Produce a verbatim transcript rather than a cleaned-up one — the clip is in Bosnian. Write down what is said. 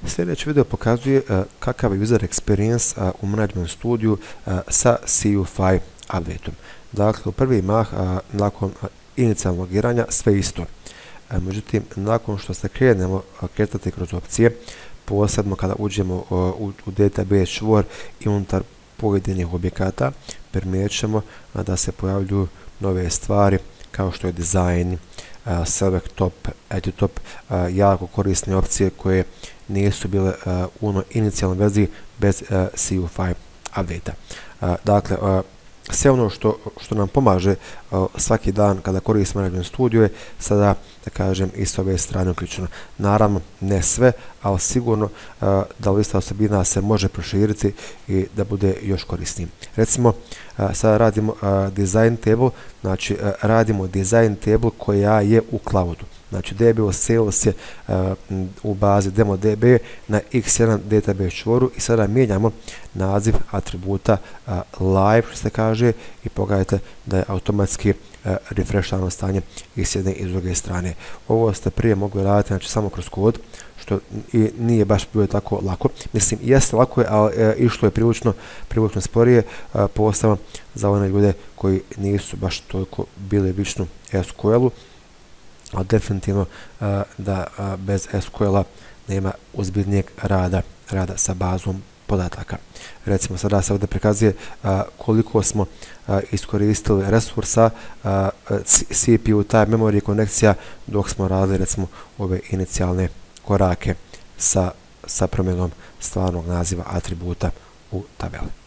Sljedeći video pokazuje uh, kakav je user experience uh, u Management Studiju uh, sa C U five updateom. Dakle, u prvi mah, uh, nakon uh, inicijalnog logiranja, sve isto. Uh, međutim, nakon što se krenemo uh, kretati kroz opcije, posebno kada uđemo uh, u, u database čvor i unutar pojedinih objekata, primijećemo uh, da se pojavljuju nove stvari kao što je dizajn, Uh, select top, edit top, uh, jako korisne opcije koje nisu bile uh, u onoj inicijalnoj verziji bez uh, C U five update-a. Uh, dakle, uh, sve ono što, što nam pomaže uh, svaki dan kada koristimo Management Studio je sada, da kažem, i s ove strane uključeno. Naravno, ne sve, ali sigurno uh, da lista osobina se može proširiti i da bude još korisniji. Recimo, uh, sada radimo uh, design table, znači uh, radimo design table koja je u cloudu. Znači D B O Sales je uh, u bazi DemoDB na X jedan database čvoru i sada mijenjamo naziv atributa uh, live, što se kaže, i pogledajte da je automatski uh, refreshano stanje i s jedne i s druge strane. Ovo ste prije mogli raditi, znači, samo kroz kod, što i nije baš bilo tako lako. Mislim, jeste lako je, ali e, išlo je prilično, prilično sporije, e, posebno za one ljude koji nisu baš toliko bili vični S Q L-u, ali definitivno a, da a, bez S Q L-a nema ozbiljnijeg rada, rada sa bazom podataka. Recimo, sada se ovdje prikazuje a, koliko smo a, iskoristili resursa, a, C P U, time, memory, konekcija, dok smo radili, recimo, ove inicijalne korake sa, sa promjenom stvarnog naziva atributa u tabeli.